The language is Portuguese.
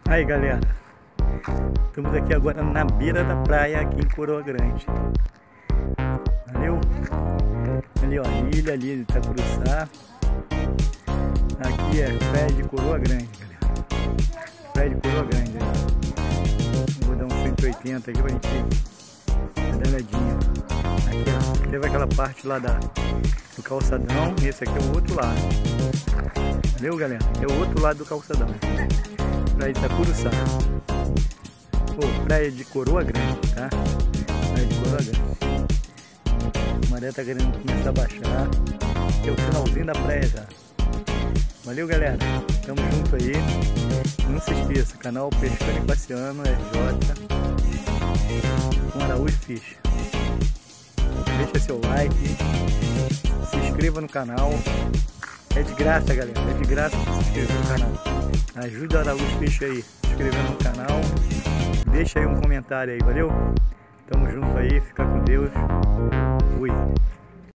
Aí galera, estamos aqui agora na beira da praia aqui em Coroa Grande. Valeu? Ali ó, a ilha ali de Itacuruçá. Aqui é praia de Coroa Grande, galera. Praia de Coroa Grande. Vou dar um 180 aqui pra gente dar uma olhadinha. Aqui ó, teve aquela parte lá do calçadão e esse aqui é o outro lado. Valeu galera? É o outro lado do calçadão. Praia de Itacuruçá. Pô, praia de Coroa Grande, tá? Praia de Coroa Grande. A maré tá querendo começar a baixar. Que é o finalzinho da praia já. Valeu galera, tamo junto aí. Não se esqueça, canal Pescando e Passeando RJ com Araújo Fish. Deixa seu like, se inscreva no canal. É de graça galera, é de graça se inscrever no canal. Ajuda o Araújo Fish aí, se inscrevendo no canal. Deixa aí um comentário aí, valeu? Tamo junto aí, fica com Deus.